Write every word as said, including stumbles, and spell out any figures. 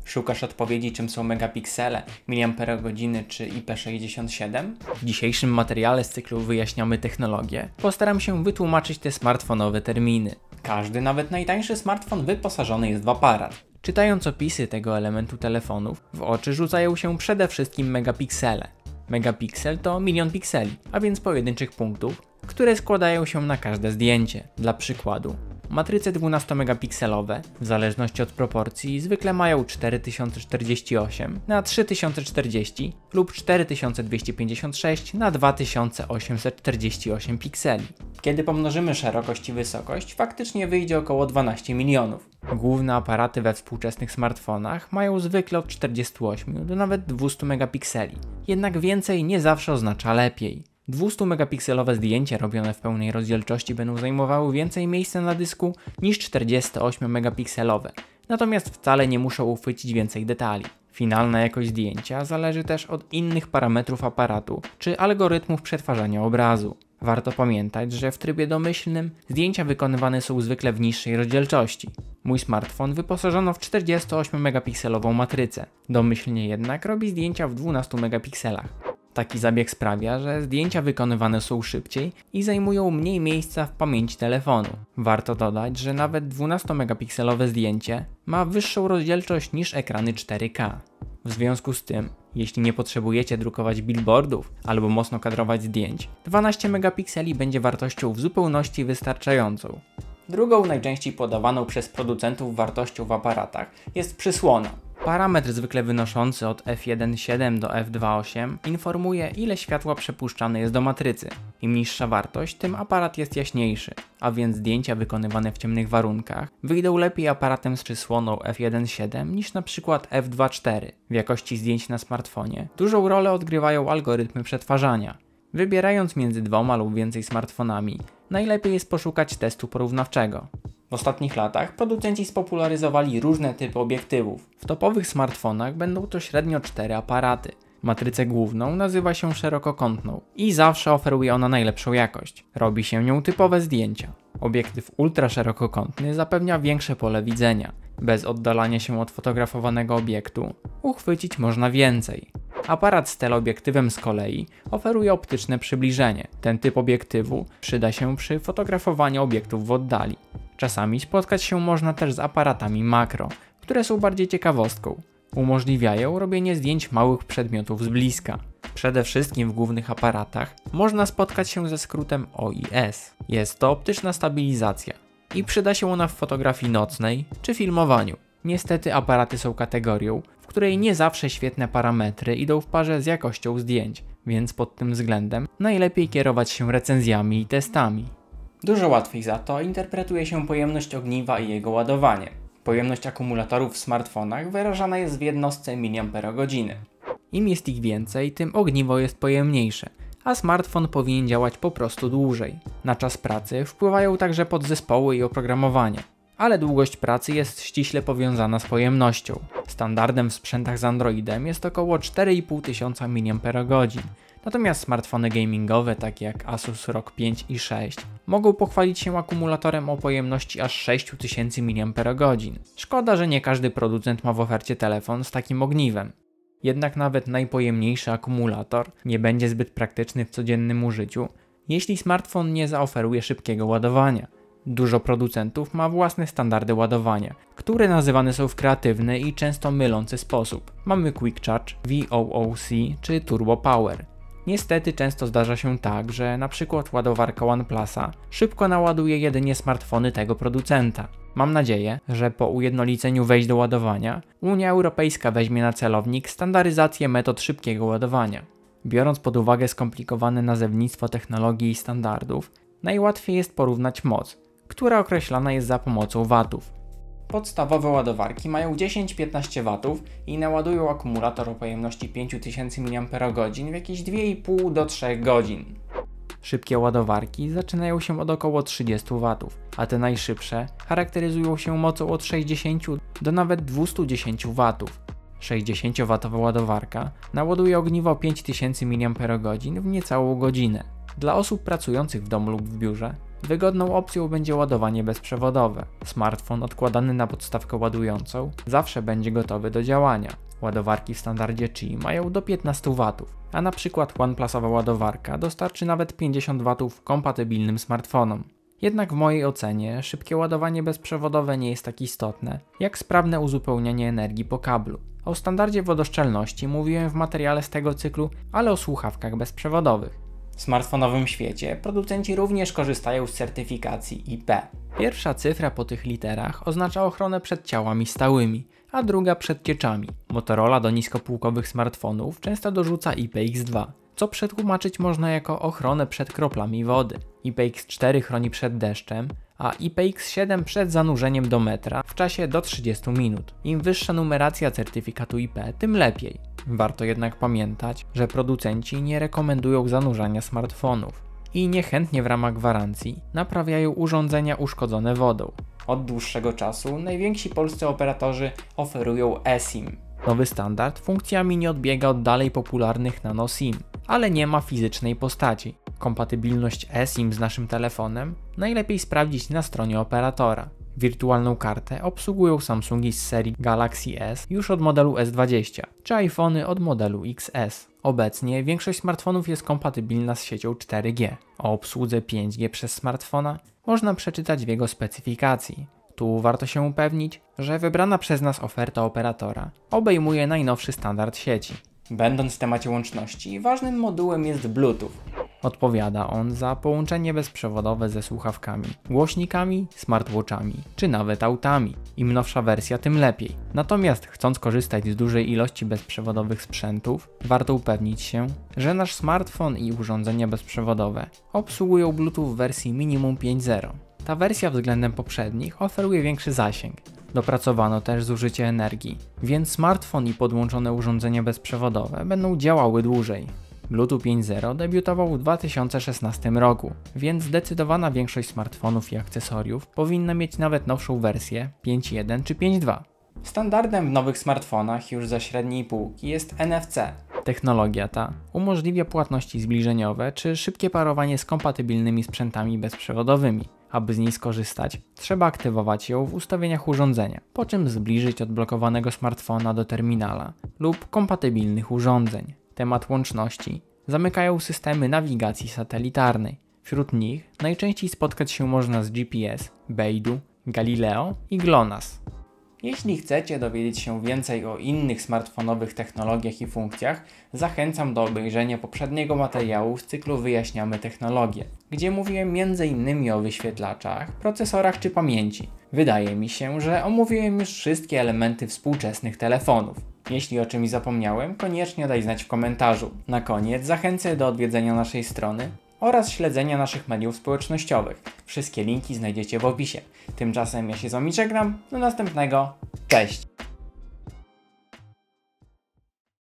Szukasz odpowiedzi, czym są megapiksele, miliamperogodziny czy I P sześćdziesiąt siedem? W dzisiejszym materiale z cyklu wyjaśniamy technologię. Postaram się wytłumaczyć te smartfonowe terminy. Każdy, nawet najtańszy smartfon wyposażony jest w aparat. Czytając opisy tego elementu telefonów, w oczy rzucają się przede wszystkim megapiksele. Megapiksel to milion pikseli, a więc pojedynczych punktów, które składają się na każde zdjęcie. Dla przykładu, matryce dwunastomegapikselowe, w zależności od proporcji, zwykle mają cztery tysiące czterdzieści osiem na trzy tysiące czterdzieści lub cztery tysiące dwieście pięćdziesiąt sześć na dwa tysiące osiemset czterdzieści osiem pikseli. Kiedy pomnożymy szerokość i wysokość, faktycznie wyjdzie około dwanaście milionów. Główne aparaty we współczesnych smartfonach mają zwykle od czterdziestu ośmiu do nawet dwustu megapikseli. Jednak więcej nie zawsze oznacza lepiej. dwustomegapikselowe zdjęcia robione w pełnej rozdzielczości będą zajmowały więcej miejsca na dysku niż czterdziestoośmiomegapikselowe, natomiast wcale nie muszą uchwycić więcej detali. Finalna jakość zdjęcia zależy też od innych parametrów aparatu czy algorytmów przetwarzania obrazu. Warto pamiętać, że w trybie domyślnym zdjęcia wykonywane są zwykle w niższej rozdzielczości. Mój smartfon wyposażono w czterdziestoośmiomegapikselową matrycę, domyślnie jednak robi zdjęcia w dwunastu megapikselach. Taki zabieg sprawia, że zdjęcia wykonywane są szybciej i zajmują mniej miejsca w pamięci telefonu. Warto dodać, że nawet dwunastomegapikselowe zdjęcie ma wyższą rozdzielczość niż ekrany cztery K. W związku z tym, jeśli nie potrzebujecie drukować billboardów albo mocno kadrować zdjęć, dwanaście megapikseli będzie wartością w zupełności wystarczającą. Drugą najczęściej podawaną przez producentów wartością w aparatach jest przysłona. Parametr zwykle wynoszący od F jeden przecinek siedem do F dwa przecinek osiem informuje, ile światła przepuszczane jest do matrycy. Im niższa wartość, tym aparat jest jaśniejszy, a więc zdjęcia wykonywane w ciemnych warunkach wyjdą lepiej aparatem z przysłoną F jeden przecinek siedem niż na przykład F dwa przecinek cztery. W jakości zdjęć na smartfonie dużą rolę odgrywają algorytmy przetwarzania. Wybierając między dwoma lub więcej smartfonami, najlepiej jest poszukać testu porównawczego. W ostatnich latach producenci spopularyzowali różne typy obiektywów. W topowych smartfonach będą to średnio cztery aparaty. Matrycę główną nazywa się szerokokątną i zawsze oferuje ona najlepszą jakość. Robi się nią typowe zdjęcia. Obiektyw ultraszerokokątny zapewnia większe pole widzenia. Bez oddalania się od fotografowanego obiektu uchwycić można więcej. Aparat z teleobiektywem z kolei oferuje optyczne przybliżenie. Ten typ obiektywu przyda się przy fotografowaniu obiektów w oddali. Czasami spotkać się można też z aparatami makro, które są bardziej ciekawostką. Umożliwiają robienie zdjęć małych przedmiotów z bliska. Przede wszystkim w głównych aparatach można spotkać się ze skrótem O I S. Jest to optyczna stabilizacja i przyda się ona w fotografii nocnej czy filmowaniu. Niestety aparaty są kategorią, w której nie zawsze świetne parametry idą w parze z jakością zdjęć, więc pod tym względem najlepiej kierować się recenzjami i testami. Dużo łatwiej za to interpretuje się pojemność ogniwa i jego ładowanie. Pojemność akumulatorów w smartfonach wyrażana jest w jednostce miliamperogodziny. Im jest ich więcej, tym ogniwo jest pojemniejsze, a smartfon powinien działać po prostu dłużej. Na czas pracy wpływają także podzespoły i oprogramowanie, ale długość pracy jest ściśle powiązana z pojemnością. Standardem w sprzętach z Androidem jest około cztery i pół tysiąca miliamperogodzin. Natomiast smartfony gamingowe takie jak Asus R O G pięć i sześć mogą pochwalić się akumulatorem o pojemności aż sześć tysięcy miliamperogodzin. Szkoda, że nie każdy producent ma w ofercie telefon z takim ogniwem. Jednak nawet najpojemniejszy akumulator nie będzie zbyt praktyczny w codziennym użyciu, jeśli smartfon nie zaoferuje szybkiego ładowania. Dużo producentów ma własne standardy ładowania, które nazywane są w kreatywny i często mylący sposób. Mamy Quick Charge, V O O C czy Turbo Power. Niestety często zdarza się tak, że na przykład ładowarka OnePlusa szybko naładuje jedynie smartfony tego producenta. Mam nadzieję, że po ujednoliceniu wejść do ładowania, Unia Europejska weźmie na celownik standaryzację metod szybkiego ładowania. Biorąc pod uwagę skomplikowane nazewnictwo technologii i standardów, najłatwiej jest porównać moc, która określana jest za pomocą watów. Podstawowe ładowarki mają dziesięć do piętnastu watów i naładują akumulator o pojemności pięć tysięcy miliamperogodzin w jakieś dwie i pół do trzech godzin. Szybkie ładowarki zaczynają się od około trzydziestu watów, a te najszybsze charakteryzują się mocą od sześćdziesięciu do nawet dwustu dziesięciu watów. sześćdziesięciowatowa ładowarka naładuje ogniwo pięć tysięcy miliamperogodzin w niecałą godzinę. Dla osób pracujących w domu lub w biurze Wygodną opcją będzie ładowanie bezprzewodowe. Smartfon odkładany na podstawkę ładującą zawsze będzie gotowy do działania. Ładowarki w standardzie Qi mają do piętnastu watów, a na przykład OnePlusowa ładowarka dostarczy nawet pięćdziesiąt watów kompatybilnym smartfonom. Jednak w mojej ocenie szybkie ładowanie bezprzewodowe nie jest tak istotne, jak sprawne uzupełnianie energii po kablu. O standardzie wodoszczelności mówiłem w materiale z tego cyklu, ale o słuchawkach bezprzewodowych. W smartfonowym świecie producenci również korzystają z certyfikacji I P. Pierwsza cyfra po tych literach oznacza ochronę przed ciałami stałymi, a druga przed cieczami. Motorola do niskopółkowych smartfonów często dorzuca I P X dwa, co przetłumaczyć można jako ochronę przed kroplami wody. I P X cztery chroni przed deszczem, a I P X siedem przed zanurzeniem do metra w czasie do trzydziestu minut. Im wyższa numeracja certyfikatu I P, tym lepiej. Warto jednak pamiętać, że producenci nie rekomendują zanurzania smartfonów i niechętnie w ramach gwarancji naprawiają urządzenia uszkodzone wodą. Od dłuższego czasu najwięksi polscy operatorzy oferują eSIM. Nowy standard funkcjami nie odbiega od dalej popularnych Nano SIM, ale nie ma fizycznej postaci. Kompatybilność eSIM z naszym telefonem najlepiej sprawdzić na stronie operatora. Wirtualną kartę obsługują Samsungi z serii Galaxy S już od modelu S dwadzieścia, czy iPhony od modelu X S. Obecnie większość smartfonów jest kompatybilna z siecią cztery G. O obsłudze pięć G przez smartfona można przeczytać w jego specyfikacji. Tu warto się upewnić, że wybrana przez nas oferta operatora obejmuje najnowszy standard sieci. Będąc w temacie łączności, ważnym modułem jest Bluetooth. Odpowiada on za połączenie bezprzewodowe ze słuchawkami, głośnikami, smartwatchami, czy nawet autami. Im nowsza wersja, tym lepiej. Natomiast chcąc korzystać z dużej ilości bezprzewodowych sprzętów, warto upewnić się, że nasz smartfon i urządzenia bezprzewodowe obsługują Bluetooth w wersji minimum pięć zero. Ta wersja względem poprzednich oferuje większy zasięg. Dopracowano też zużycie energii, więc smartfon i podłączone urządzenia bezprzewodowe będą działały dłużej. Bluetooth pięć zero debiutował w dwa tysiące szesnastym roku, więc zdecydowana większość smartfonów i akcesoriów powinna mieć nawet nowszą wersję pięć jeden czy pięć dwa. Standardem w nowych smartfonach już za średniej półki jest N F C. Technologia ta umożliwia płatności zbliżeniowe czy szybkie parowanie z kompatybilnymi sprzętami bezprzewodowymi. Aby z niej skorzystać, trzeba aktywować ją w ustawieniach urządzenia, po czym zbliżyć odblokowanego smartfona do terminala lub kompatybilnych urządzeń. Temat łączności zamykają systemy nawigacji satelitarnej. Wśród nich najczęściej spotkać się można z G P S, Beidou, Galileo i GLONASS. Jeśli chcecie dowiedzieć się więcej o innych smartfonowych technologiach i funkcjach, zachęcam do obejrzenia poprzedniego materiału z cyklu Wyjaśniamy technologię, gdzie mówiłem między innymi o wyświetlaczach, procesorach czy pamięci. Wydaje mi się, że omówiłem już wszystkie elementy współczesnych telefonów. Jeśli o czymś zapomniałem, koniecznie daj znać w komentarzu. Na koniec zachęcę do odwiedzenia naszej strony oraz śledzenia naszych mediów społecznościowych. Wszystkie linki znajdziecie w opisie. Tymczasem ja się z wami żegnam, do następnego, cześć!